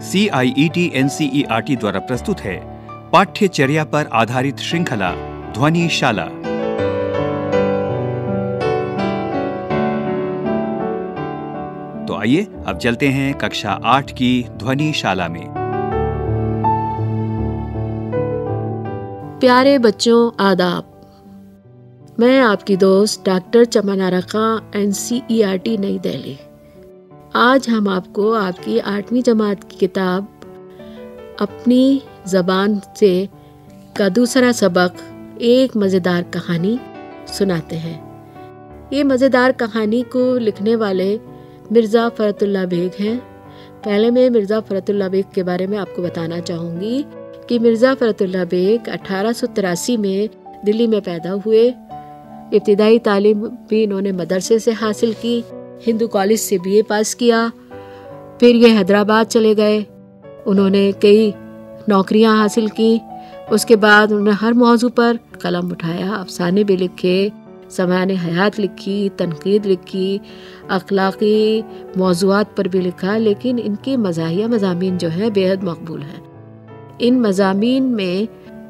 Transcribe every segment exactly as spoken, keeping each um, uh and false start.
C I E T N C E R T द्वारा प्रस्तुत है पाठ्यचर्या पर आधारित श्रृंखला ध्वनि शाला। तो आइए अब चलते हैं कक्षा आठ की ध्वनि शाला में। प्यारे बच्चों, आदाब। मैं आपकी दोस्त doctor Chaman Arka, N C E R T New Delhi. आज हम आपको आपकी आठवीं जमात की किताब अपनी ज़बान से का दूसरा सबक, एक मज़ेदार कहानी सुनाते हैं। ये मज़ेदार कहानी को लिखने वाले मिर्ज़ा फ़रतुल्लाह बेग हैं। पहले मैं मिर्ज़ा फ़रतुल्लाह बेग के बारे में आपको बताना चाहूँगी कि मिर्ज़ा फ़रतुल्लाह बेग अठारह सौ तिरासी में दिल्ली में पैदा हुए। इब्तिदाई तालीम भी इन्होंने मदरसे से हासिल की, हिंदू कॉलेज से बी ए पास किया। फिर ये हैदराबाद चले गए, उन्होंने कई नौकरियां हासिल की। उसके बाद उन्होंने हर मौजू पर कलम उठाया, अफसाने भी लिखे, समाने हयात लिखी, तनकीद लिखी, अखलाकी मौज़ूआत पर भी लिखा। लेकिन इनके मज़ाहिया मज़ामीन जो हैं बेहद मकबूल हैं। इन मज़ामीन में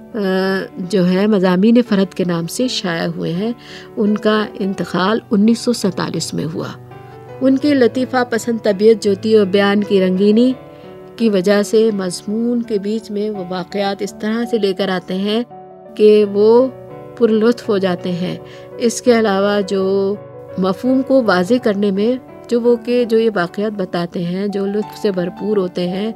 जो है मज़ामीन फ़रद के नाम से शाया हुए हैं। उनका इंतकाल उन्नीस सौ सैंतालीस में हुआ। उनकी लतीफ़ा पसंद तबीयत जो थी और बयान की रंगीनी की वजह से मज़मून के बीच में वो वाक़यात इस तरह से लेकर आते हैं कि वो पुरलुत्फ़ हो जाते हैं। इसके अलावा जो मफ़हूम को वाज़े करने में जो वो के जो ये वाक़यात बताते हैं, जो लुत्फ़ से भरपूर होते हैं,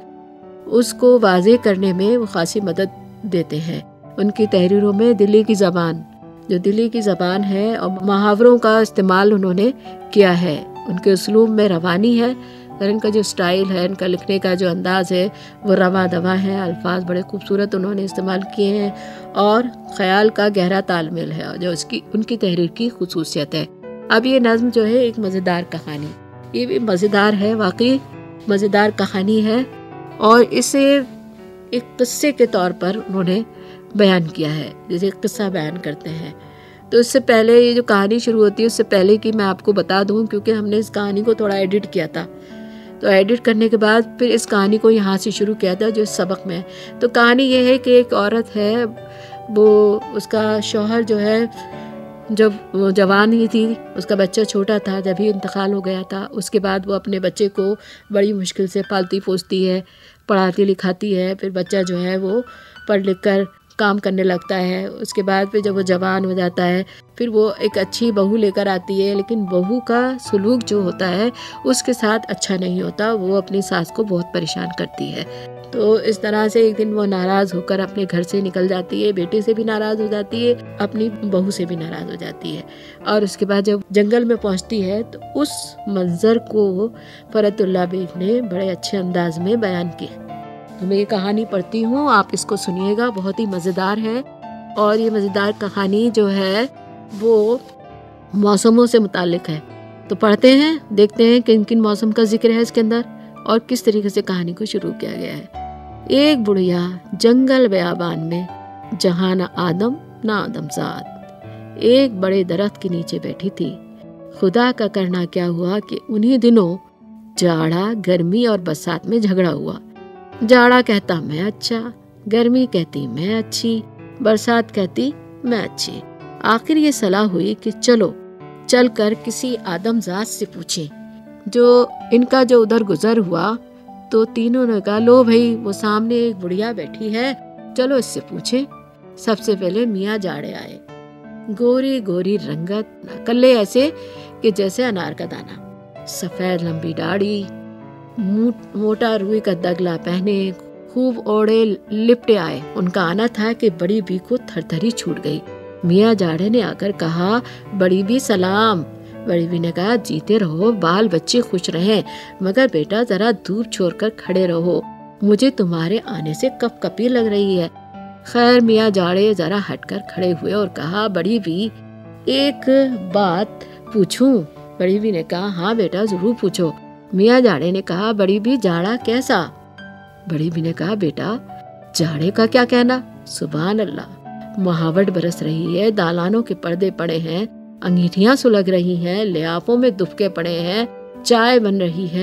उसको वाज़े करने में वो ख़ासी मदद देते हैं। उनकी तहरीरों में दिल्ली की ज़बान जो दिल्ली की ज़बान है और मुहावरों का इस्तेमाल उन्होंने किया है। उनके उसलूब में रवानी है और इनका जो स्टाइल है, इनका लिखने का जो अंदाज़ है वो रवा दवा है। अल्फाज बड़े खूबसूरत उन्होंने इस्तेमाल किए हैं और ख़याल का गहरा तालमेल है जो उसकी उनकी तहरीर की खुसूसियत है। अब ये नज़्म जो है एक मज़ेदार कहानी, ये भी मज़ेदार है, वाकई मज़ेदार कहानी है और इसे एक किस्से के तौर पर उन्होंने बयान किया है, जैसे एक किस्सा बयान करते हैं। तो इससे पहले ये जो कहानी शुरू होती है उससे पहले कि मैं आपको बता दूं, क्योंकि हमने इस कहानी को थोड़ा एडिट किया था, तो एडिट करने के बाद फिर इस कहानी को यहाँ से शुरू किया था जो इस सबक में। तो कहानी ये है कि एक औरत है, वो उसका शौहर जो है जब वो जवान ही थी, उसका बच्चा छोटा था जब ही इंतकाल हो गया था। उसके बाद वो अपने बच्चे को बड़ी मुश्किल से पालती पोसती है, पढ़ाती लिखाती है। फिर बच्चा जो है वो पढ़ लिख कर काम करने लगता है। उसके बाद फिर जब वो जवान हो जाता है फिर वो एक अच्छी बहू लेकर आती है, लेकिन बहू का सलूक जो होता है उसके साथ अच्छा नहीं होता। वो अपनी सास को बहुत परेशान करती है। तो इस तरह से एक दिन वो नाराज़ होकर अपने घर से निकल जाती है, बेटे से भी नाराज़ हो जाती है, अपनी बहू से भी नाराज़ हो जाती है। और उसके बाद जब जंगल में पहुंचती है तो उस मंज़र को फ़रतुल्लाह बेग ने बड़े अच्छे अंदाज में बयान किया। तो मैं ये कहानी पढ़ती हूँ, आप इसको सुनिएगा, बहुत ही मज़ेदार है। और ये मज़ेदार कहानी जो है वो मौसमों से मुताल्लिक़ है। तो पढ़ते हैं, देखते हैं किन किन मौसम का जिक्र है इसके अंदर और किस तरीके से कहानी को शुरू किया गया है। एक बुढ़िया जंगल बयाबान में, जहाँ ना आदम ना आदमजाद, एक बड़े दरख्त के नीचे बैठी थी। खुदा का करना क्या हुआ कि उन्हीं दिनों जाड़ा, गर्मी और बरसात में झगड़ा हुआ। जाड़ा कहता मैं अच्छा, गर्मी कहती मैं अच्छी, बरसात कहती मैं अच्छी। आखिर ये सलाह हुई कि चलो चल कर किसी आदमजात से पूछें। जो इनका जो उधर गुजर हुआ तो तीनों ने कहा, लो भाई, वो सामने एक बुढ़िया बैठी है, चलो इससे पूछें। सबसे पहले मियाँ जाड़े आए, गोरी गोरी रंगत, कल्ले ऐसे कि जैसे अनार का दाना, सफेद लंबी दाढ़ी, मोटा रुई का दगला पहने, खूब ओढ़े लिपटे आए। उनका आना था कि बड़ी बी को थरथरी छूट गई। मियाँ जाड़े ने आकर कहा, बड़ी बी सलाम। बड़ी बी ने कहा, जीते रहो, बाल बच्चे खुश रहें, मगर बेटा जरा धूप छोड़कर खड़े रहो, मुझे तुम्हारे आने से कपकपी लग रही है। खैर मियाँ जाड़े जरा हटकर खड़े हुए और कहा, बड़ी बी एक बात पूछूं? बड़ी बी ने कहा, हाँ बेटा जरूर पूछो। मियाँ जाड़े ने कहा, बड़ी बी जाड़ा कैसा? बड़ी बी ने कहा, बेटा जाड़े का क्या कहना, सुभान अल्लाह, महावट बरस रही है, दालानों के पर्दे पड़े हैं, अंगीठियां सुलग रही हैं, लियाफों में दुबके पड़े हैं, चाय बन रही है,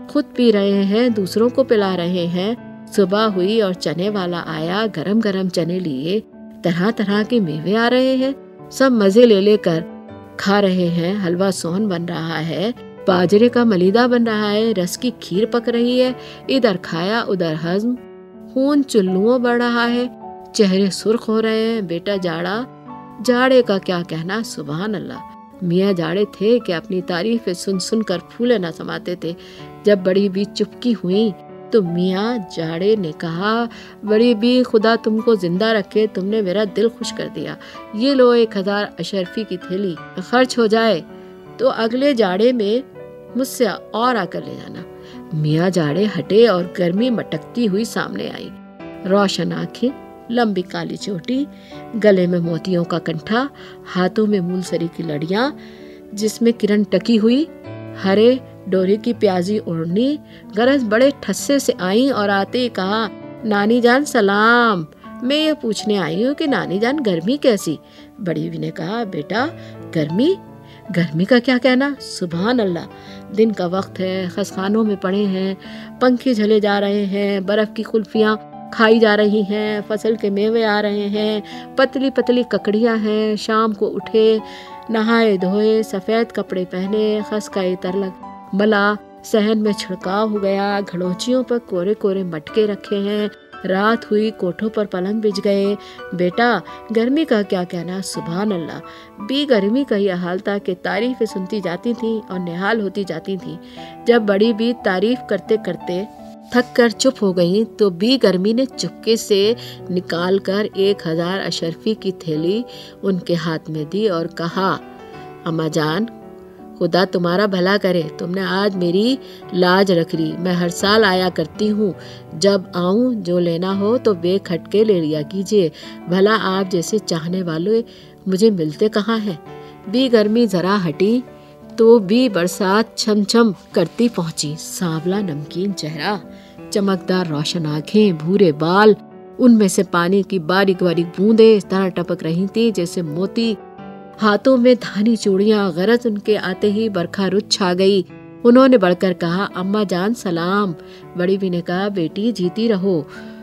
خود پی رہے ہیں، دوسروں کو پلا رہے ہیں۔ صبح ہوئی اور چنے والا آیا، گرم گرم چنے لیے، طرح طرح کے میوے آ رہے ہیں، سب مزے لے لے کر کھا رہے ہیں۔ حلوہ سون بن رہا ہے، باجرے کا ملیدہ بن رہا ہے، رس کی کھیر پک رہی ہے، ادھر کھایا ادھر ہضم، خون چلوؤں بڑھ رہا ہے، چہرے سرخ ہو رہے ہیں۔ بیٹا جاڑا، جاڑے کا کیا کہنا، سبحان اللہ۔ میاں جاڑے تھے کہ اپنی تعریفیں سن سن کر پھولے نہ سماتے تھے۔ جب بڑی بی چپکی ہوئی تو میاں جاڑے نے کہا، بڑی بی خدا تم کو زندہ رکھے، تم نے میرا دل خوش کر دیا، یہ لو ایک ہزار اشرفی کی تھیلی، خرچ ہو جائے تو اگلے جاڑے میں مجھ سے اور آ کر لے جانا۔ میاں جاڑے ہٹے اور گرمی مٹکتی ہوئی سامنے آئی، روشن آنکھیں، لمبی کالی چوٹی، گلے میں موتیوں کا کنٹھا، ہاتھوں میں مولسری کی لڑیاں جس میں کرن ٹکی ہوئی، ہرے ڈوری کی پیازی اوڑھنی، غرض بڑے ٹھسے سے آئیں اور آتے ہی کہا، نانی جان سلام، میں یہ پوچھنے آئی ہوں کہ نانی جان گرمی کیسی؟ بڑی بی نے کہا، بیٹا گرمی گرمی کا کیا کہنا، سبحان اللہ، دن کا وقت ہے، خسخانوں میں پڑے ہیں، پنکھے جھلے جا رہے ہیں، برف کی کلفیاں کھائی جا رہی ہیں، فصل کے میوے آ رہے ہیں، پتلی پتلی ککڑیاں ہیں، شام کو اٹھے، نہائے دھوئے، سفید کپڑے پہنے، خس کا عطر لگ ملا، صحن میں چھڑکاؤ ہو گیا، گھڑوچیوں پر کورے کورے مٹکے رکھے ہیں، رات ہوئی، کوٹھوں پر پلنگ بچھ گئے۔ بیٹا گرمی کا کیا کہنا، سبحان اللہ۔ بی گرمی کا یہ حال تھا کہ تعریفیں سنتی جاتی تھیں اور نہال ہوتی جاتی تھیں۔ جب بڑی بی تعریف کرتے کرتے تھک کر چپ ہو گئی تو بی گرمی نے چپکے سے نکال کر ایک ہزار اشرفی کی تھیلی ان کے ہاتھ میں دی اور کہا، اماں جان خدا تمہارا بھلا کرے، تم نے آج میری لاج رکھ لی، میں ہر سال آیا کرتی ہوں، جب آؤں جو لینا ہو تو بے کھٹکے لے لیا کیجیے، بھلا آپ جیسے چاہنے والے مجھے ملتے کہاں ہیں۔ بی گرمی ذرا ہٹی تو بی برسات چھم چھم کرتی پہنچی، سانولا نمکین چہرہ، چمکدار روشن آنکھیں، بھورے بال، ان میں سے پانی کی باریک باریک بوندیں اس طرح ٹپک رہی تھی جیسے موتی، ہاتھوں میں دھانی چوڑیاں، غرض ان کے آتے ہی برکھا رت چھا گئی۔ انہوں نے بڑھ کر کہا، اماں جان سلام۔ بڑی بی نے کہا، بیٹی جیتی رہو،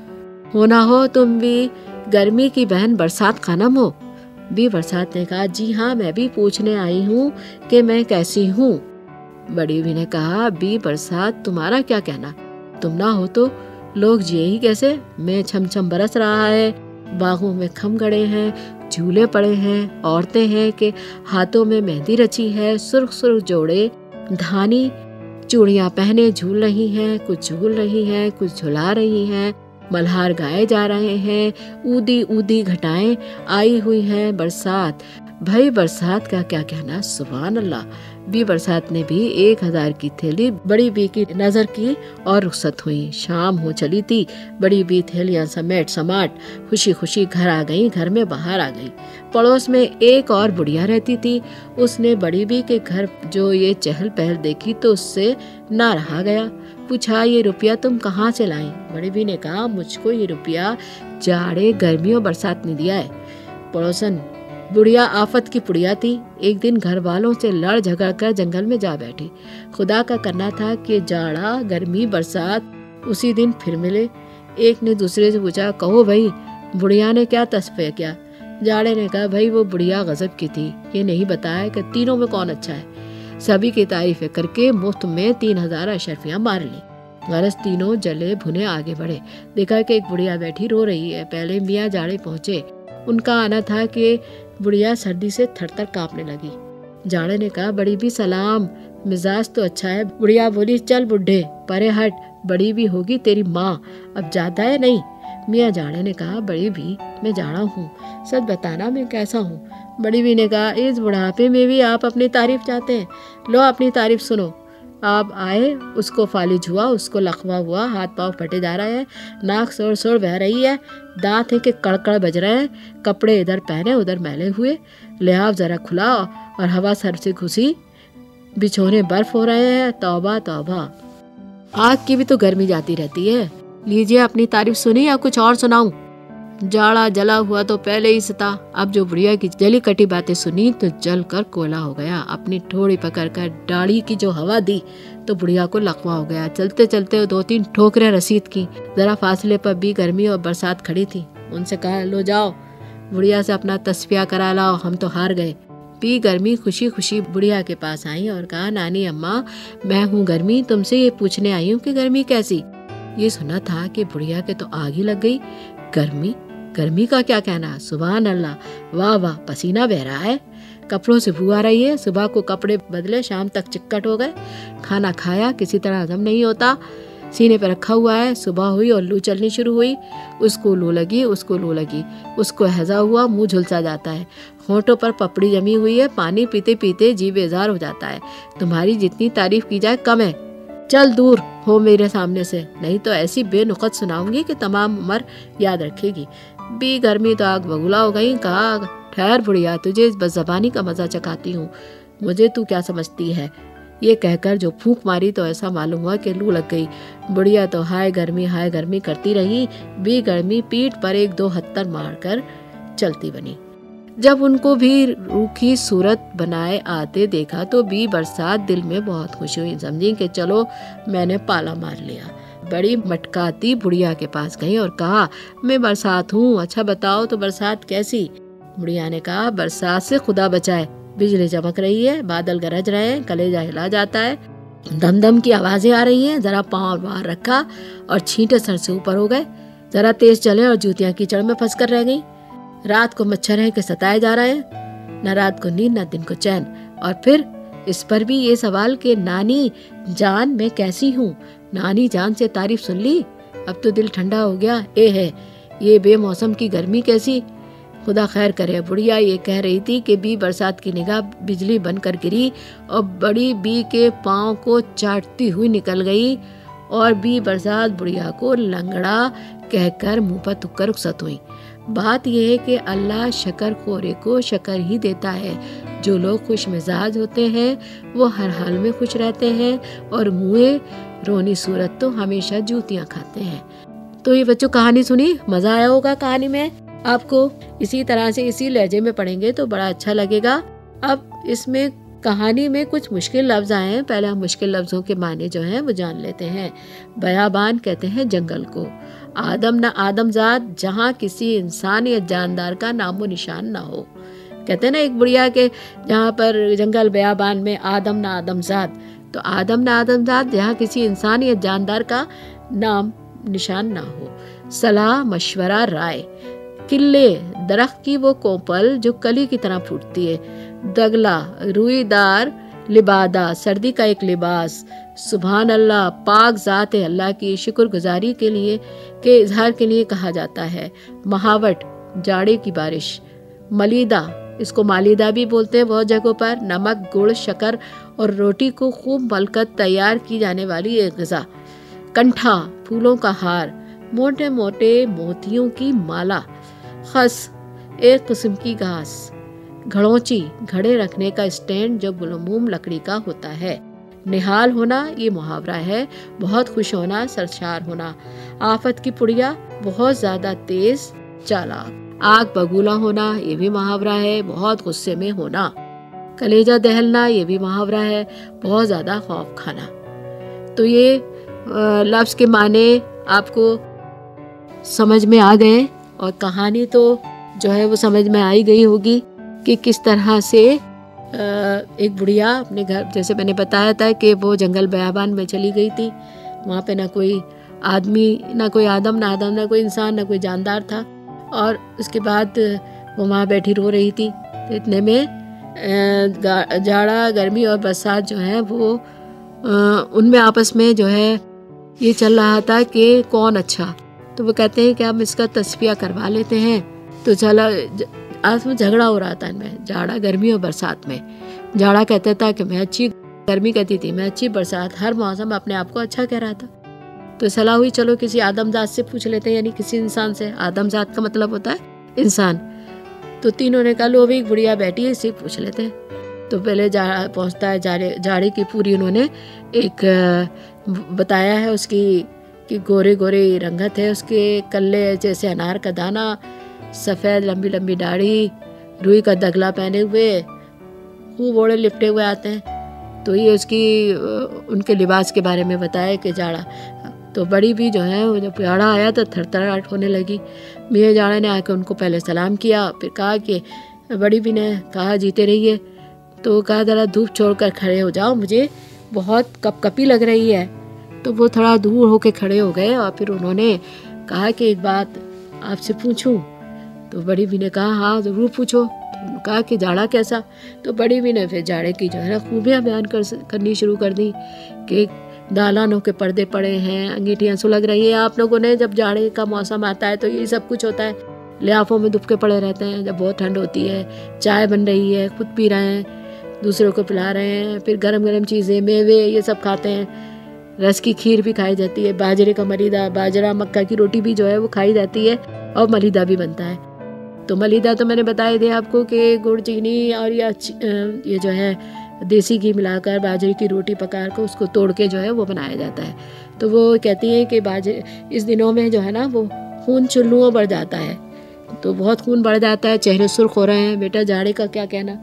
ہونا ہو تم بھی گرمی کی بہن برسات خانم ہو۔ بی برسات نے کہا، جی ہاں، میں بھی پوچھنے آئی ہوں کہ میں کیسی ہوں۔ بڑی بی نے کہا، بی برسات تمہارا کیا کہنا، تم نہ ہو تو لوگ جیے ہی کیسے، میں چھم چھم برس رہا ہے، باغوں میں کھم گڑے ہیں، جھولے پڑے ہیں، عورتیں ہیں کہ ہاتھوں میں مہندی رچی ہے، سرخ سرخ جوڑے دھانی چوڑیاں پہنے جھول رہی ہیں، کچھ جھول رہی ہیں، کچھ جھلا رہی ہیں، ملہار گائے جا رہے ہیں، اودی اودی گھٹائیں آئی ہوئی ہیں۔ برسات بھائی برسات کا کیا کہنا، سبحان اللہ۔ بی برسات نے بھی ایک ہزار کی تھیلی بڑی بی کی نظر کی اور رخصت ہوئی۔ شام ہو چلی تھی، بڑی بی تھیلیاں سمیٹ سماٹ خوشی خوشی گھر آ گئی، گھر میں باہر آ گئی۔ پڑوس میں ایک اور بڑھیا رہتی تھی، اس نے بڑی بی کے گھر جو یہ چہل پہل دیکھی تو اس سے نہ رہا گیا، پوچھا، یہ روپیہ تم کہاں سے لائیں؟ بڑی بی نے کہا، مجھ کو یہ روپیہ جاڑے گرمیوں برسات نے دیا ہے۔ پڑوسن بڑھیا آفت کی پڑیا تھی، ایک دن گھر والوں سے لڑ جھگڑ کر جنگل میں جا بیٹھی۔ خدا کا کرنا تھا کہ جاڑا گرمی برسات اسی دن پھر ملے۔ ایک نے دوسرے سے پوچھا، کہو بھائی بڑھیا نے کیا تصفیہ کیا؟ جاڑے نے کہا، بھائی وہ بڑھیا غضب کی تھی، یہ نہیں بتایا کہ تینوں میں کون اچھا ہے۔ سبھی کی تعریفیں کر کے مفت میں تین ہزار اشرفیاں مار لی۔ غرض تینوں جلے بھنے آگے بڑھے، دیکھا کہ ایک بڑھیا بیٹھی رو رہی ہے۔ پہلے میاں جاڑے پہنچے، ان کا آنا تھا کہ بڑھیا سردی سے تھر تھر کانپنے لگی۔ جاڑے نے کہا، بڑی بھی سلام، مزاج تو اچھا ہے۔ بڑھیا بولی، چل بڈھے پرے ہٹ، بڑی بھی ہوگی تیری ماں، اب جاتا ہے نہیں؟ میاں جاڑے نے کہا، بڑی بھی میں جاڑا ہوں، سچ بتانا میں کیسا ہوں؟ بڑی بھی نے کہا، اس بڑھاپے میں بھی آپ اپنی تعریف چاہتے ہیں، لو اپنی تعریف سنو۔ آپ آئے، اس کو فالج ہوا، اس کو لقوا ہوا، ہاتھ پاؤں پھٹے جا رہے ہیں، ناک سوڑ سوڑ بہ رہی ہے، دانت ہیں کہ کڑکڑ بج رہے ہیں، کپڑے ادھر پہنے ادھر میلے ہوئے، لحاف ذرا کھلا اور ہوا سر سے گھسی، بچھونے برف ہو رہے ہیں، توبہ توبہ، آگ کی بھی تو گرمی جاتی رہتی ہے۔ لیجیے اپنی تعریف سنی یا کچھ اور سناؤں؟ जाड़ा जला हुआ तो पहले ही सता। अब जो बुढ़िया की जली कटी बातें सुनी तो जल कर कोयला हो गया। अपनी ठोड़ी पकड़कर डाढ़ी की जो हवा दी तो बुढ़िया को लकवा हो गया। चलते चलते दो तीन ठोकरें रसीद की। जरा फासले पर भी गर्मी और बरसात खड़ी थी। उनसे कहा, लो जाओ बुढ़िया से अपना तस्फिया करा लाओ, हम तो हार गए। भी गर्मी खुशी खुशी बुढ़िया के पास आई और कहा, नानी अम्मा, मैं हूँ गर्मी, तुमसे ये पूछने आई हूँ कि गर्मी कैसी। ये सुना था कि बुढ़िया के तो आग ही लग गई। गर्मी गर्मी का क्या कहना, सुभान अल्लाह, वाह वाह, पसीना बह रहा है, कपड़ों से बू आ रही है। सुबह को कपड़े बदले, शाम तक चिक्कट हो गए। खाना खाया किसी तरह हजम नहीं होता, सीने पे रखा हुआ है। सुबह हुई और लू चलनी शुरू हुई। उसको लू लगी, उसको लू लगी, उसको हैजा हुआ, मुंह झुलसा जाता है, होंठों पर पपड़ी जमी हुई है। पानी पीते पीते जी बेजार हो जाता है। तुम्हारी जितनी तारीफ की जाए कम है। चल दूर हो मेरे सामने से, नहीं तो ऐसी बेनुकत सुनाऊंगी कि तमाम उम्र याद रखेगी। भी गर्मी तो आग बगुला हो गई। कहा, ठहर बुढ़िया, तुझे इस बदज़बानी का मजा चखाती हूँ, मुझे तू क्या समझती है। ये कहकर जो फूंक मारी तो ऐसा मालूम हुआ कि लू लग गई। बुढ़िया तो हाय गर्मी हाय गर्मी करती रही। भी गर्मी पीठ पर एक दो हत्तर मारकर चलती बनी। जब उनको भी रूखी सूरत बनाए आते देखा तो बी बरसात दिल में बहुत खुश हुई। समझी कि चलो मैंने पाला मार लिया। बड़ी मटकाती बुढ़िया के पास गई और कहा, मैं बरसात हूँ, अच्छा बताओ तो बरसात कैसी। बुढ़िया ने कहा, बरसात से खुदा बचाए, बिजली चमक रही है, बादल गरज रहे हैं, कलेजा हिला जाता है, दम दम की आवाजें आ रही हैं। जरा पाँव बाहर रखा और छींटे सर से ऊपर हो गए। जरा तेज चले और जूतियां कीचड़ में फंस कर रह गई। रात को मच्छर है कि सताए जा रहे हैं, न रात को नींद न दिन को चैन। और फिर इस पर भी ये सवाल कि नानी जान मैं कैसी हूँ। नानी जान से तारीफ सुन ली, अब तो दिल ठंडा हो गया। ए है ये बेमौसम की गर्मी कैसी, खुदा खैर करे। बुढ़िया ये कह रही थी कि बी बरसात की निगाह बिजली बनकर गिरी और बड़ी बी के पाँव को चाटती हुई निकल गई। और बी बरसात बुढ़िया को लंगड़ा कहकर मुंह पर थुक्कर रुखसत हुई। बात यह है कि अल्लाह शक्र खोरे को शक्र ही देता है। जो लोग खुश मिजाज होते हैं वो हर हाल में खुश रहते हैं और मुँह रोनी सूरत तो हमेशा जूतियाँ खाते हैं। तो ये बच्चों कहानी सुनी, मजा आया होगा कहानी में आपको। इसी तरह से इसी लहजे में पढ़ेंगे तो बड़ा अच्छा लगेगा। अब इसमें कहानी में कुछ मुश्किल लफ्ज आए हैं। पहले हम मुश्किल लफ्जों के माने जो हैं वो जान लेते हैं। बयाबान कहते हैं जंगल को। आदम न आदमजाद, जहाँ किसी इंसान या जानदार का नामो निशान ना हो। कहते हैं ना एक बुढ़िया के जहाँ पर जंगल बयाबान में आदम न आदमजाद, तो आदम न आदमजाद जहाँ किसी इंसान या जानदार का नाम निशान ना हो। सलाह मशवरा राय, किले दरख्त की वो कोपल जो कली की तरह फूटती है। दगला रुईदार लिबादा, सर्दी का एक लिबास। सुभान अल्लाह, पाक ज़ात है अल्लाह की शुक्रगुजारी के लिए के इजहार के लिए कहा जाता है। महावट, जाड़े की बारिश। मलीदा, इसको मालिदा भी बोलते हैं बहुत जगहों पर। नमक, गुड़, शक्कर और रोटी को खूब मलकर तैयार की जाने वाली एक ग़िज़ा। कंठा, फूलों का हार, मोटे मोटे मोतियों की माला। खस, एक किस्म की घास। घड़ोंची, घड़े रखने का स्टैंड जो गुलमूम लकड़ी का होता है। निहाल होना, ये मुहावरा है, बहुत खुश होना, सरशार होना। आफत की पुड़िया, बहुत ज्यादा तेज चालाक। आग बगूला होना, ये भी मुहावरा है, बहुत गुस्से में होना। कलेजा दहलना, ये भी मुहावरा है, बहुत ज्यादा खौफ खाना। तो ये लफ्ज के माने आपको समझ में आ गए और कहानी तो जो है वो समझ में आई गई होगी कि किस तरह से एक बुढ़िया अपने घर, जैसे मैंने बताया था कि वो जंगल बयाबान में चली गई थी। वहाँ पे ना कोई आदमी, ना कोई आदम ना आदम, ना कोई इंसान, ना कोई जानदार था। और उसके बाद वो वहाँ बैठी रो रही थी। तो इतने में जाड़ा, गर्मी और बरसात जो है वो उनमें आपस में जो है ये चल रहा था कि कौन अच्छा। तो वो कहते हैं कि हम इसका तस्फिया करवा लेते हैं। तो चला आज में झगड़ा हो रहा था इनमें, जाड़ा, गर्मी और बरसात में। जाड़ा कहता था कि मैं अच्छी, गर्मी कहती थी मैं अच्छी, बरसात हर मौसम अपने आप को अच्छा कह रहा था। तो सलाह हुई चलो किसी आदमजात से पूछ लेते हैं, यानी किसी इंसान से। आदमजात का मतलब होता है इंसान। तो तीनों ने कहा लो भी बुढ़िया बैठी है, इससे पूछ लेते हैं। तो पहले जाड़ा पहुँचता है, जाड़े जाड़े की पूरी उन्होंने एक बताया है उसकी कि गोरे गोरे रंगत है उसके, कल्ले जैसे अनार का दाना, सफ़ेद लंबी लंबी दाढ़ी, रुई का दगला पहने हुए, खूब ओढ़े लिपटे हुए आते हैं। तो ये उसकी उनके लिबास के बारे में बताया कि जाड़ा। तो बड़ी भी जो है वो जब जाड़ा आया तो थरथराहट होने लगी। मियाँ जाड़ा ने आकर उनको पहले सलाम किया, फिर कहा कि बड़ी भी ने कहा जीते रहिए। तो कहा ज़रा धूप छोड़कर खड़े हो जाओ, मुझे बहुत कपकपी लग रही है। तो वो थोड़ा दूर होके खड़े हो गए और फिर उन्होंने कहा कि एक बात आपसे पूछूं। तो बड़ी भी ने कहा हाँ ज़रूर पूछो। तो कहा कि जाड़ा कैसा। तो बड़ी भी ने फिर जाड़े की जो है ना खूबियाँ बयान कर करनी शुरू कर दी कि दालानों के पर्दे पड़े हैं, अंगीठियाँ सुलग रही हैं। आप लोगों ने जब जाड़े का मौसम आता है तो ये सब कुछ होता है, लियाफों में दुबके पड़े रहते हैं। जब बहुत ठंड होती है, चाय बन रही है, खुद पी रहे हैं, दूसरों को पिला रहे हैं, फिर गरम गरम चीज़ें, मेवे, ये सब खाते हैं। रस की खीर भी खाई जाती है, बाजरे का मलीदा, बाजरा मक्का की रोटी भी जो है वो खाई जाती है, और मलीदा भी बनता है। तो मलीदा तो मैंने बताया दिया आपको कि गुड़, चीनी और या ये जो है देसी घी मिलाकर बाजरे की रोटी पका कर उसको तोड़ के जो है वो बनाया जाता है। तो वो कहती हैं कि बाजरे इस दिनों में जो है ना वो खून चुल्लुओं बढ़ जाता है, तो बहुत खून बढ़ जाता है, चेहरे सुर्ख हो रहे हैं। बेटा जाड़े का क्या कहना,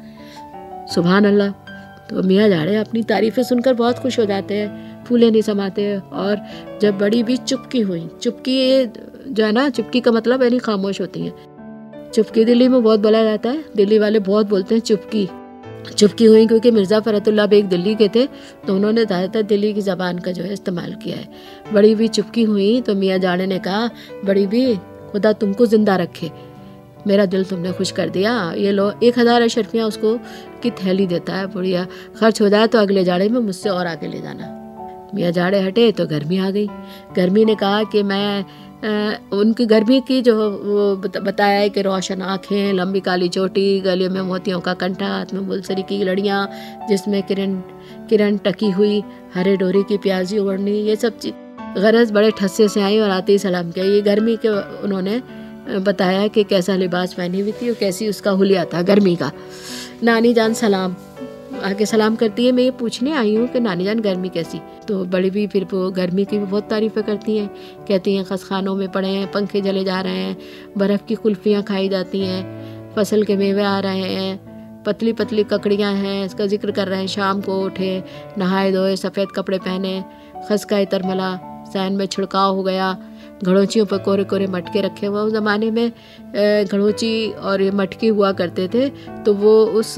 सुभान अल्लाह। तो मियाँ जाड़े अपनी तारीफ़ें सुनकर बहुत खुश हो जाते हैं, फूले नहीं समाते। और जब बड़ी भी चुपकी हुई, चुपकी जो है ना, चुपकी का मतलब यानी खामोश होती है। चुपकी दिल्ली में बहुत बोला जाता है, दिल्ली वाले बहुत बोलते हैं चुपकी। चुपकी हुई क्योंकि मिर्ज़ा फ़रतुल्लाह बेग दिल्ली के थे, तो उन्होंने ज़्यादातर दिल्ली की ज़बान का जो है इस्तेमाल किया है। बड़ी भी चुपकी हुई तो मियाँ जाड़े ने कहा बड़ी भी खुदा तुमको ज़िंदा रखे, मेरा दिल तुमने खुश कर दिया। ये लो एक हज़ार अशरफियाँ उसको की थैली देता है, बढ़िया खर्च हो जाए तो अगले जाड़े में मुझसे और आगे ले जाना। मियाँ जाड़े हटे तो गर्मी आ गई। गर्मी ने कहा कि मैं आ, उनकी गर्मी की जो वो बताया है कि रोशन आँखें, लंबी काली चोटी, गले में मोतियों का कंठा, हाथ में मुलसरी की लड़ियाँ जिसमें किरण किरण टकी हुई, हरे डोरी की प्याजी ओढ़नी, ये सब चीज गरज बड़े ठस्से से आई और आते ही सलाम किया। ये गर्मी के उन्होंने बताया कि कैसा लिबास पहनी हुई थी और कैसी उसका हुलिया था गर्मी का। नानी जान सलाम आके सलाम करती है, मैं ये पूछने आई हूँ कि नानी जान गर्मी कैसी। तो बड़ी भी फिर वो गर्मी की भी बहुत तारीफ़ें करती हैं, कहती हैं खसखानों में पड़े हैं, पंखे जले जा रहे हैं, बर्फ़ की कुल्फ़ियाँ खाई जाती हैं, फसल के मेवे आ रहे हैं, पतली पतली ककड़ियाँ हैं, इसका जिक्र कर रहे हैं। शाम को उठे, नहाए धोए, सफ़ेद कपड़े पहने, खस का इतर मला, सैन में छिड़काव हो गया, घड़ोचियों पर कोरे कोरे मटके रखे हुए। उस ज़माने में घड़ोची और ये मटके हुआ करते थे, तो वो उस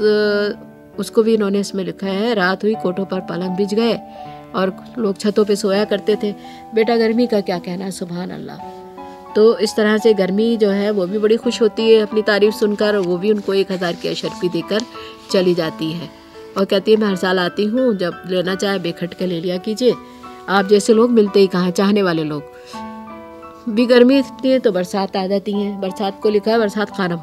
उसको भी इन्होंने इसमें लिखा है, रात हुई कोठों पर पलंग बिछ गए और लोग छतों पे सोया करते थे। बेटा गर्मी का क्या कहना है, सुभान अल्लाह। तो इस तरह से गर्मी जो है वो भी बड़ी खुश होती है अपनी तारीफ़ सुनकर, वो भी उनको एक हज़ार की अशरफी देकर चली जाती है और कहती है मैं हर साल आती हूँ, जब लेना चाहे बेखट के ले लिया कीजिए, आप जैसे लोग मिलते ही कहाँ, चाहने वाले लोग। भी गर्मी इतनी है तो बरसात आ जाती हैं, बरसात को लिखा है बरसात खानम,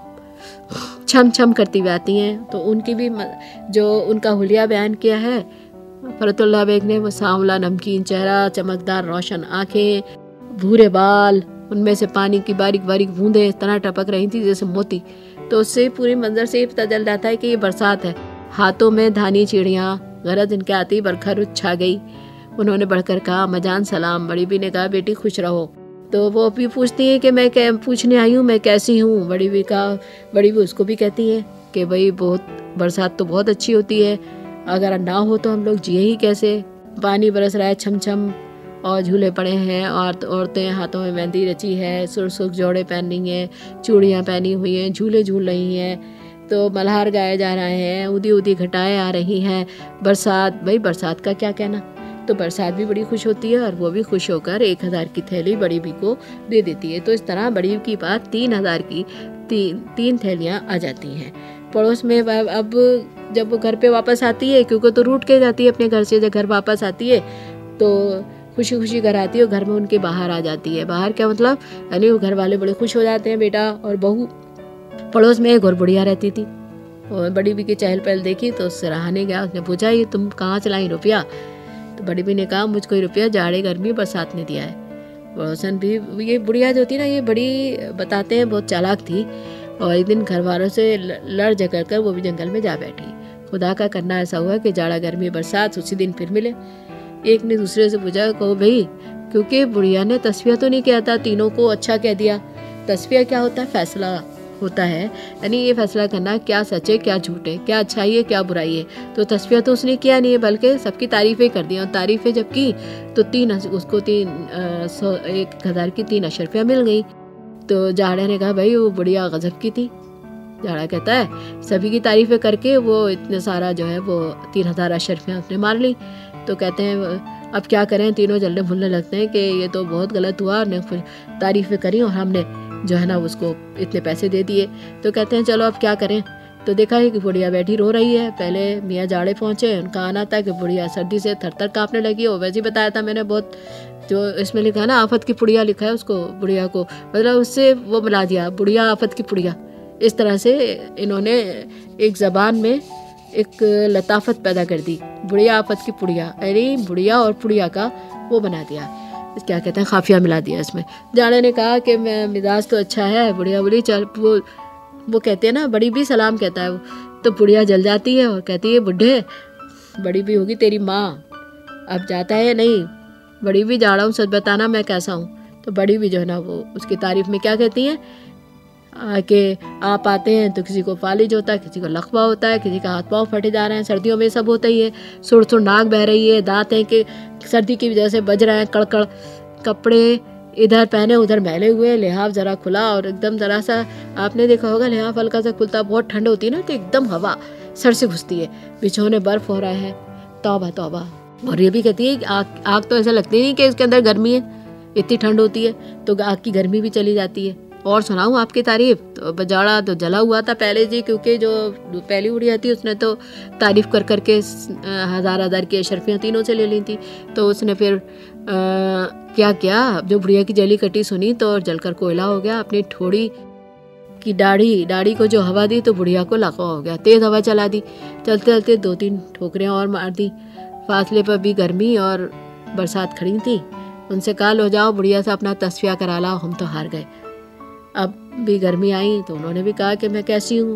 छम छम करती हुई आती हैं। तो उनकी भी जो उनका हुलिया बयान किया है फ़रतुल्लाह बेग ने, वो सांवला नमकीन चेहरा, चमकदार रोशन आँखें, भूरे बाल, उनमें से पानी की बारीक बारीक बूंदें इस तरह टपक रही थी जैसे मोती। तो उससे पूरी मंजर से पता चल जाता है कि ये बरसात है। हाथों में धानी चिड़ियाँ, गरज इनके आती ही बरखा रुत छा गई। उन्होंने बढ़कर कहा मजान सलाम। बड़ी भी ने कहा बेटी खुश रहो। तो वो भी पूछती है कि मैं क्या पूछने आई हूँ, मैं कैसी हूँ। बड़ी भी का बड़ी भी उसको भी कहती है कि भाई बहुत बरसात तो बहुत अच्छी होती है, अगर ना हो तो हम लोग जिए ही कैसे। पानी बरस रहा है छम छम और झूले पड़े हैं, और औरतें हाथों में मेहंदी रची है, सुर्ख सुर्ख जोड़े पहन रही हैं, चूड़ियाँ पहनी हुई हैं, झूले झूल रही हैं, तो मल्हार गाए जा रहे हैं, उदी उदी घटाएं आ रही हैं। बरसात, भाई बरसात का क्या कहना। तो बरसात भी बड़ी खुश होती है और वो भी खुश होकर एक हज़ार की थैली बड़ी भी को दे देती है। तो इस तरह बड़ी की बात तीन हज़ार की तीन तीन थैलियाँ आ जाती हैं पड़ोस में। अब जब वो घर पे वापस आती है, क्योंकि तो रूठ के जाती है अपने घर से, जब घर वापस आती है तो खुशी खुशी घर आती है और घर में उनके बाहर आ जाती है। बाहर क्या मतलब, यानी वो घर वाले बड़े खुश हो जाते हैं। बेटा और बहू, पड़ोस में एक और बुढ़िया रहती थी, और बड़ी भी की चहल पहल देखी तो उससे रहाने गया। उसने पूछा ये तुम कहाँ चलाई रुपया। तो बड़ी भी ने कहा मुझको ये रुपया जाड़े गर्मी बरसात ने दिया है। पड़ोसन भी, ये बुढ़िया जो थी ना, ये बड़ी बताते हैं बहुत चालाक थी, और एक दिन घर वालों से लड़ झगड़ कर वो भी जंगल में जा बैठी। खुदा का करना ऐसा हुआ कि जाड़ा गर्मी बरसात उसी दिन फिर मिले। एक ने दूसरे से पूछा, कहो भाई کیونکہ بڑھیا نے تصفیہ تو نہیں کیا تھا، تینوں کو اچھا کہہ دیا۔ تصفیہ کیا ہوتا ہے؟ فیصلہ ہوتا ہے، یعنی یہ فیصلہ کرنا کیا سچ ہے کیا جھوٹ ہے، کیا اچھائی ہے کیا برائی ہے۔ تو تصفیہ تو اس نے کیا نہیں ہے، بلکہ سب کی تعریفیں کر دی، اور تعریفیں جب کی تو تین اس کو تین سو ایک ہزار کی تین اشرفیاں مل گئی۔ تو جاڑے نے کہا بھائی وہ بڑھیا غضب کی تھی۔ جاڑا کہتا ہے سبھی کی تعریفیں کر کے وہ اتنے سارا جو ہے وہ تین ہزار اشرفیاں اس نے مار لی۔ تو کہتے ہیں اب کیا کریں، تینوں جلنے بھولنے لگتے ہیں کہ یہ تو بہت غلط ہوا، نے تعریفیں کری اور ہم نے جو ہے نا اس کو اتنے پیسے دے دیے۔ تو کہتے ہیں چلو اب کیا کریں۔ تو دیکھا ہے کہ بڑھیا بیٹھی رو رہی ہے۔ پہلے میاں جاڑے پہنچے، ان کا آنا تھا کہ بڑھیا سردی سے تھر تھر کانپنے لگی، اور ویسے ہی بتایا تھا میں نے، بہت جو اس میں لکھا ہے نا آفت کی پڑیا لکھا ہے اس کو، بڑھیا کو مطلب اس سے وہ ملا دیا، بڑھیا آفت کی پڑیا۔ اس طرح سے انہوں نے ایک زبان میں ایک لطافت پیدا کر دی، بڑھیا آفت کی پڑیا، یعنی بڑھیا اور پڑیا کا وہ بنا دیا، کیا کہتے ہیں خافیہ ملا دیا اس میں۔ جاڑے نے کہا کہ میں مزاج تو اچھا ہے، بڑھیا بڑی چل وہ وہ کہتے ہیں نا بڑی بھی سلام کہتا ہے وہ، تو بڑھیا جل جاتی ہے اور کہتی ہے بڈھے بڑی بھی ہوگی تیری ماں، اب جاتا ہے نہیں، بڑی بھی جا رہا ہوں، سچ بتانا میں کیسا ہوں۔ تو بڑی بھی جو ہے نا وہ اس کی تعریف میں کیا کہتی ہیں کہ آپ آتے ہیں تو کسی کو فالج ہوتا ہے، کسی کو لقوہ ہوتا ہے، کسی کا ہاتھ پاؤں پھٹے جا رہے ہیں، سردیوں میں سب ہوتا ہی ہے، سڑ سڑ ناک بہ رہی ہے، دانت ہیں کہ سردی کی وجہ سے بج رہے ہیں کڑکڑ، کپڑے ادھر پہنے ادھر میلے ہوئے، لحاف ذرا کھلا اور ایک دم ذرا سا آپ نے دیکھا ہوگا لحاف ہلکا سا کھلتا، بہت ٹھنڈ ہوتی ہے نا تو ایک دم ہوا سر سے گھستی ہے، بچھونے برف ہو رہا ہے، توبہ توبہ۔ اور یہ بھی کہتی ہے کہ آگ آگ تو ایسا لگتی نہیں کہ اس کے اندر گرمی ہے، اتنی ٹھنڈ ہوتی ہے تو آگ کی گرمی بھی چلی جاتی ہے۔ اور سناؤں آپ کی تعریف؟ تو بجاڑا تو جلا ہوا تھا پہلے جی، کیونکہ جو پہلی اڑیا تھی اس نے تو تعریف کر کر کے ہزار ہزار کی اشرفیاں تینوں سے لے لی تھی، تو اس نے پھر کیا کیا، جو بڑھیا کی جلی کٹی سنی تو جل کر کوئلہ ہو گیا، اپنی ٹھوڑی کی داڑھی داڑھی کو جو ہوا دی تو بڑھیا کو لقوہ ہو گیا، تیز ہوا چلا دی، چلتے چلتے دو تین ٹھوکریں اور مار دی، فاصلے پر بھی گرمی اور برسات کھڑی تھی، ان سے کہا لو جاؤ بڑھیا سے اپنا تصفیہ کرا لاؤ، ہم تو ہار گئے۔ اب بھی گرمی آئی تو انہوں نے بھی کہا کہ میں کیسی ہوں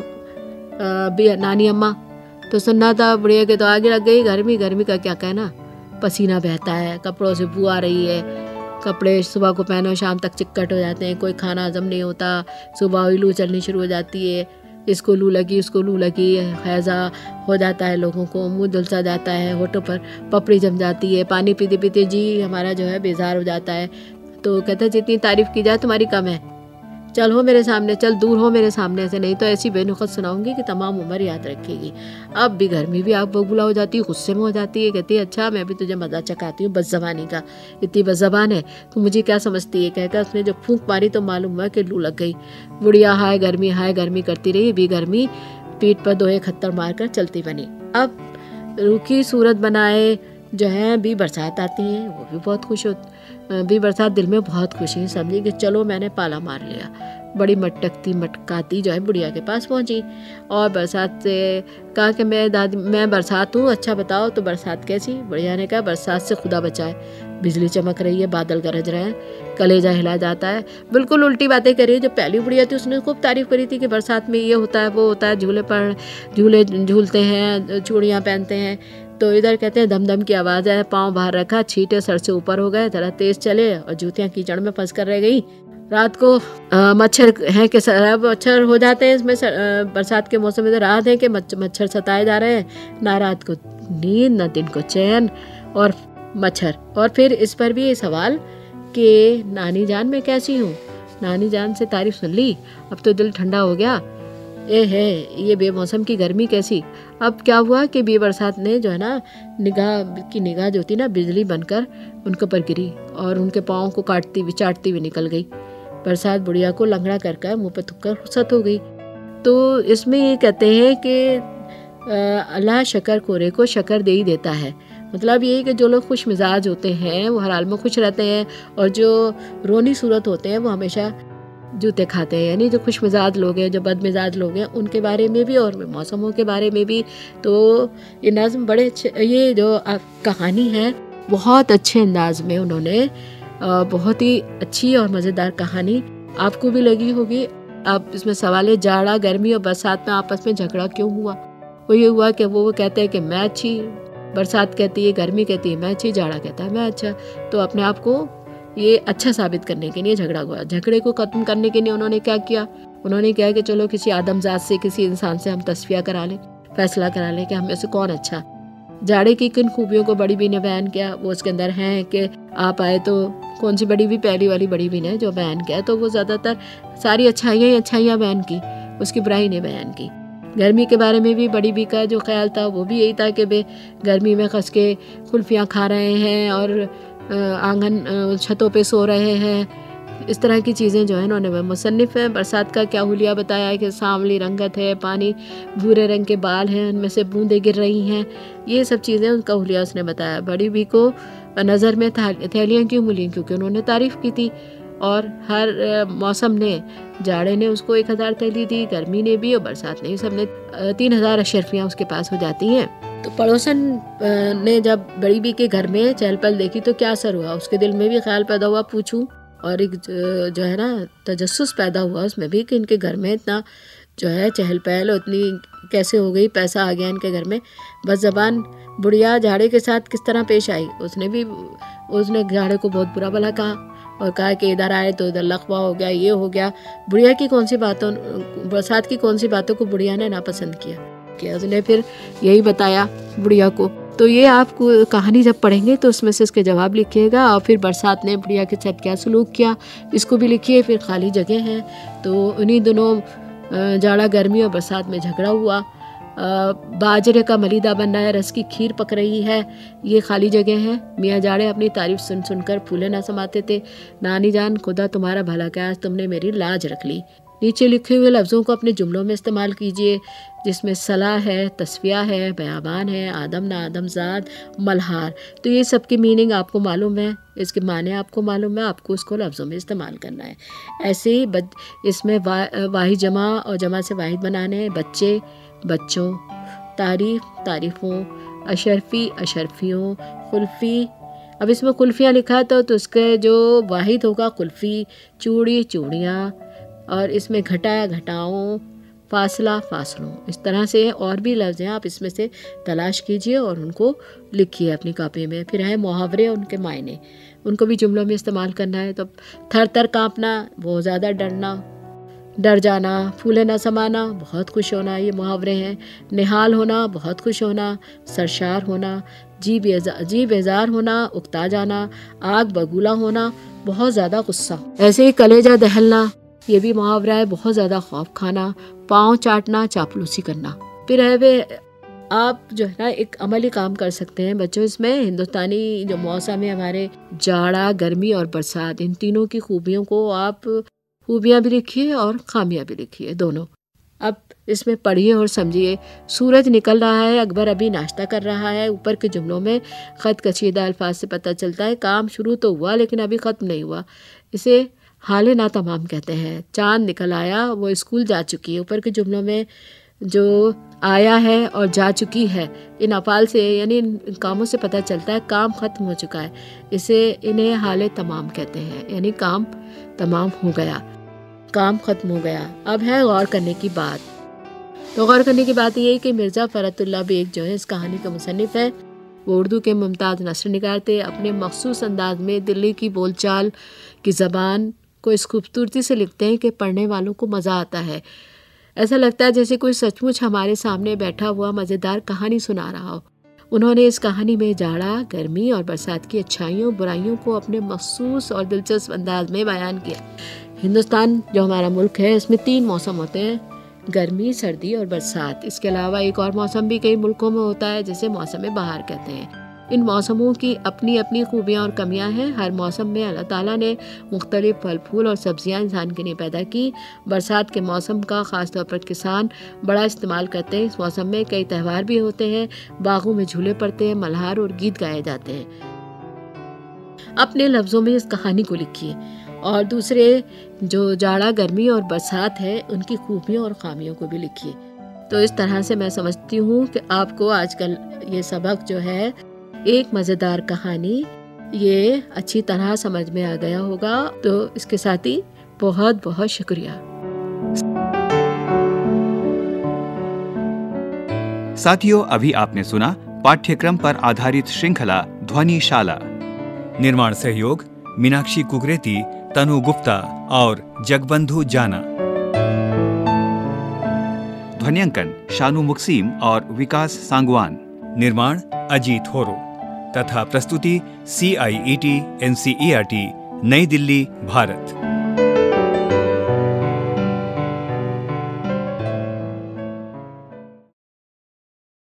بھی نانی اماں، تو سننا تھا بڑھیا کے تو آگے لگ گئی، گرمی گرمی کا کیا کہنا، پسینہ بہتا ہے، کپڑوں سے بو آ رہی ہے، کپڑے صبح کو پہنو شام تک چکٹ ہو جاتے ہیں، کوئی کھانا ہضم نہیں ہوتا، صبح ہوئی لو چلنی شروع ہو جاتی ہے، اس کو لو لگی اس کو لو لگی، خیزہ ہو جاتا ہے لوگوں کو، منہ دھلسا جاتا ہے، ہونٹوں پر پپڑی جم جاتی ہے، پانی پیتے پیتے جی ہمارا جو ہے بیزار ہو جاتا ہے۔ تو کہتا ہے جتنی تعریف کی جائے تمہاری کم ہے، چل ہو میرے سامنے، چل دور ہو میرے سامنے سے، نہیں تو ایسی بے نقط سناؤں گی کہ تمام عمر یاد رکھے گی۔ اب بھی گرمی بھی آگ بگولا ہو جاتی ہے، غصے میں ہو جاتی ہے، کہتی ہے اچھا میں بھی تجھے مزہ چکھاتی ہوں بد زبانی کا، اتنی بد زبان ہے تو مجھے کیا سمجھتی ہے، کہہ کر اس نے جو پھونک ماری تو معلوم ہوا کہ لو لگ گئی۔ بڑھیا ہائے گرمی ہائے گرمی کرتی رہی، بھی گرمی پیٹ پر دو ایک ہتھر مار کر چلتی بنی۔ اب روکھی صورت بنائے جو ہیں بھی برسات آتی ہیں، وہ بھی بہت خوش ہوتی، بھی برسات دل میں بہت خوشی سمجھی کہ چلو میں نے پالا مار لیا، بڑی مٹکتی مٹکاتی جو ہے بڑھیا کے پاس پہنچی اور برسات سے کہا کہ میں دادی میں برسات ہوں، اچھا بتاؤ تو برسات کیسی؟ بڑھیا نے کہا برسات سے خدا بچائے، بجلی چمک رہی ہے، بادل گرج رہے ہیں، کلیجہ ہلا جاتا ہے، بالکل الٹی باتیں کری۔ جو پہلی بڑھیا تھی اس نے خوب تعریف کری تھی کہ برسات میں یہ ہوتا ہے وہ ہوتا ہے، جھولے پر جھولے جھولتے ہیں، چوڑیاں پہنتے ہیں، تو ادھر کہتے ہیں دم دم کی آواز ہے، پاؤں باہر رکھا، چھینٹے سر سے اوپر ہو گئے، ذرا تیز چلے اور جوتیاں کیچڑ میں پھنس کر رہ گئی۔ رات کو مچھر ہیں کہ مچھر ہو جاتے ہیں اس میں، برسات کے موسم میں رات ہے کہ مچھر ستائے جا رہے ہیں، نہ رات کو نیند نہ دن کو چین اور مچھر۔ اور پھر اس پر بھی یہ سوال کہ نانی جان میں کیسی ہوں، نانی جان سے تعریف سن لی، اب تو دل ٹھنڈا ہو گیا، اے ہے یہ بے موسم کی گرمی کیسی۔ اب کیا ہوا کہ بے برسات نے جو ہے نا نگاہ کی نگاہ جو تھی نا بجلی بن کر ان کے پر گری اور ان کے پاؤں کو کاٹتی ہوئی چاٹتی ہوئی نکل گئی۔ برسات بڑھیا کو لنگڑا کر کر منہ پہ تھک کر رخصت ہو گئی۔ تو اس میں یہ کہتے ہیں کہ اللہ شکر کھورے کو شکر دے ہی دیتا ہے، مطلب یہ کہ جو لوگ خوش مزاج ہوتے ہیں وہ ہر حال میں خوش رہتے ہیں، اور جو رونی صورت ہوتے ہیں وہ ہمیشہ جوتے کھاتے ہیں، یعنی جو خوش مزاج لوگ ہیں، جو بد مزاج لوگ ہیں، ان کے بارے میں بھی اور موسموں کے بارے میں بھی۔ تو یہ نظم بڑے اچھے، یہ جو کہانی ہے بہت اچھے انداز میں انہوں نے، بہت ہی اچھی اور مزیدار کہانی آپ کو بھی لگی ہوگی۔ اب اس میں سوال ہے جاڑا گرمی اور برسات میں آپس میں جھگڑا کیوں ہوا؟ وہ یہ ہوا کہ وہ کہتے ہیں کہ میں اچھی، برسات کہتی ہے، گرمی کہتی ہے میں اچھی، جاڑا کہتا ہے میں اچھا، تو اپنے آپ کو یہ اچھا ثابت کرنے کے لیے جھگڑا ہوا. جھگڑے کو ختم کرنے کے لیے انہوں نے کیا کیا, انہوں نے کہا کہ چلو کسی آدم ذات سے, کسی انسان سے ہم تصفیہ کرا لیں, فیصلہ کرا لیں کہ ہم میں سے کون اچھا. جاڑے کی کن خوبیوں کو بڑی بی نے بیان کیا, وہ اس کے اندر ہیں کہ آپ آئے تو کون سی بڑی بی, پہلی والی بڑی بی نے جو بیان کیا تو وہ زیادہ تر ساری اچھائیاں ہی اچھائیاں بیان کی, اس کی برائی نے بیان کی. گرمی کے بارے میں بھی بڑی بی کا جو خیال تھا وہ بھی یہی تھا کہ بے گرمی میں خس کے کلفیاں کھا رہے ہیں اور آنگن چھتوں پہ سو رہے ہیں, اس طرح کی چیزیں جو ہیں انہوں نے. مصنف ہے برسات کا کیا حلیہ بتایا ہے کہ سانولی رنگت ہے, پانی بھورے رنگ کے بال ہیں, ان میں سے بوندیں گر رہی ہیں, یہ سب چیزیں ان کا حلیہ اس نے بتایا. بڑی بی کو نظر میں تھیلیاں کیوں ملیں, کیونکہ انہوں نے تعریف کی تھی, اور ہر موسم نے, جاڑے نے اس کو ایک ہزار تھیلی دی, گرمی نے بھی, اور برسات نے, سب نے تین ہزار اشرفیاں اس کے پاس ہو جاتی ہیں. تو پڑوسن نے جب بڑی بی کے گھر میں چہل پہل دیکھی تو کیا اثر ہوا, اس کے دل میں بھی خیال پیدا ہوا پوچھوں, اور ایک جو ہے نا تجسس پیدا ہوا اس میں بھی کہ ان کے گھر میں اتنا جو ہے چہل پہل, اتنی کیسے ہو گئی, پیسہ آ گیا ان کے گھر میں. بس زبان بڑھیا جاڑے کے ساتھ کس طرح پیش آئی, اس نے بھی اس نے جاڑے کو بہت برا بھلا کہا اور کہا کہ ادھر آئے تو ادھر لقوہ ہو گیا, یہ ہو گیا. بڑھیا کی کون سی باتوں, برسات کی کون سی باتوں کو بڑھیا نے ناپسند کیا, کہ اس نے پھر یہی بتایا بڑھیا کو. تو یہ آپ کو کہانی جب پڑھیں گے تو اس میں سے اس کے جواب لکھیے گا, اور پھر برسات نے بڑھیا کے ساتھ کیا سلوک کیا اس کو بھی لکھیے. پھر خالی جگہ ہیں تو انہی دنوں جاڑا گرمی اور برسات میں جھگڑا ہوا. باجرے کا ملیدہ بن رہا ہے, رس کی کھیر پک رہی ہے, یہ خالی جگہ ہیں. میاں جاڑے اپنی تعریف سن سن کر پھولے نہ سماتے تھے. نانی جان خدا تمہارا بھلا کہ آج تم نے میری لاج رکھ لی. نیچے لکھے ہوئے لفظوں کو اپنے جملوں میں استعمال کیجئے, جس میں صلاح ہے, تصفیہ ہے, بیابان ہے, آدم نہ آدم زاد, ملہار. تو یہ سب کی میننگ آپ کو معلوم ہے, اس کے معنی آپ کو معلوم ہے, آپ کو اس کو لفظوں میں استعمال کرنا ہے. ایسے ہی اس میں واحد جمع اور جمع سے واحد بنانے ہیں. بچے, بچوں, تعریف, تعریفوں, اشرفی, اشرفیوں, خلفی. اب اس میں خلفیاں لکھا تو تو اس کے جو واحد ہوگا خلفی, چوڑی, چوڑیاں, اور اس میں گھٹا, گھٹاؤں, فاصلہ, فاصلوں. اس طرح سے اور بھی لفظ ہیں, آپ اس میں سے تلاش کیجئے اور ان کو لکھیے اپنی کاپی میں. پھر ہیں محاورے, ان کے معنی, ان کو بھی جملوں میں استعمال کرنا ہے. تو تھر تھر کانپنا, بہت زیادہ ڈرنا, ڈر جانا, پھولے نہ سمانا, بہت خوش ہونا, یہ محاورے ہیں. نہال ہونا, بہت خوش ہونا, سرشار ہونا, جی جی بیزار ہونا, اکتا جانا, آگ بگولا ہونا, بہت زیادہ غصہ. ایسے ہی کلیجہ دہلنا, یہ بھی محاورہ ہے, بہت زیادہ خوف کھانا. پاؤں چاٹنا, چاپلوسی کرنا. پھر ہے وہ آپ جو ہے نا ایک عملی کام کر سکتے ہیں بچوں. اس میں ہندوستانی جو موسم ہے ہمارے, جاڑا, گرمی اور برسات, ان تینوں کی خوبیوں کو آپ خوبیاں بھی لکھیے اور خامیاں بھی لکھیے, دونوں. اب اس میں پڑھیے اور سمجھیے. سورج نکل رہا ہے, اکبر ابھی ناشتہ کر رہا ہے. اوپر کے جملوں میں خط کشیدہ الفاظ سے پتہ چلتا ہے کام شروع تو ہوا لیکن ابھی ختم نہیں ہوا. اسے حال نا تمام کہتے ہیں. چاند نکل آیا, وہ اسکول جا چکی ہے. اوپر کے جملوں میں جو آیا ہے اور جا چکی ہے, ان افعال سے یعنی ان کاموں سے پتہ چلتا ہے کام ختم ہو چکا ہے. اسے انہیں حال تمام کہتے ہیں, یعنی کام تمام ہو گیا, کام ختم ہو گیا. اب ہے غور کرنے کی بات. تو غور کرنے کی بات یہ ہے کہ مرزا فرت اللہ بیگ جو ہے اس کہانی کا مصنف ہے, وہ اردو کے ممتاز نثر نگار تھے. اپنے مخصوص انداز میں دلی کی بول چال کی زبان کو اس خوبصورتی سے لکھتے ہیں کہ پڑھنے والوں کو مزہ آتا ہے. ایسا لگتا ہے جیسے کوئی سچ مچ ہمارے سامنے بیٹھا ہوا مزیدار کہانی سنا رہا ہو. انہوں نے اس کہانی میں جاڑا, گرمی اور برسات کی اچھائیوں برائیوں کو اپنے مخصوص اور دلچسپ انداز میں بیان کیا. ہندوستان جو ہمارا ملک ہے اس میں تین موسم ہوتے ہیں, گرمی, سردی اور برسات. اس کے علاوہ ایک اور موسم بھی کئی ملکوں میں ہوتا ہے جسے موسم بہار کہتے ہیں. ان موسموں کی اپنی اپنی خوبیاں اور کمیاں ہیں. ہر موسم میں اللہ تعالیٰ نے مختلف پھل پھول اور سبزیاں انسان کے لیے پیدا کی. برسات کے موسم کا خاص طور پر کسان بڑا استعمال کرتے ہیں. اس موسم میں کئی تہوار بھی ہوتے ہیں, باغوں میں جھولے پڑتے ہیں, ملہار اور گیت گائے جاتے ہیں. اپنے لفظوں میں اس کہانی کو لکھیے, اور دوسرے جو جاڑا, گرمی اور برسات ہے ان کی خوبیوں اور خامیوں کو بھی لکھیے. تو اس طرح سے میں سمجھتی ہوں کہ آپ کو آج کل یہ سبق جو ہے ایک مزیدار کہانی یہ اچھی طرح سمجھ میں آ گیا ہوگا. تو اس کے ساتھ ہی بہت بہت شکریہ. ساتھیو, ابھی آپ نے سنا پاٹھیہ کرم پر آدھارت شرنکھلا دھونی شالا. निर्माण सहयोग मीनाक्षी कुकरेती, तनु गुप्ता और जगबंधु जाना। ध्वन्यांकन शानू मुक्सीम और विकास सांगवान। निर्माण अजीत होरो तथा प्रस्तुति C I E T N C E R T, New Delhi, Bharat.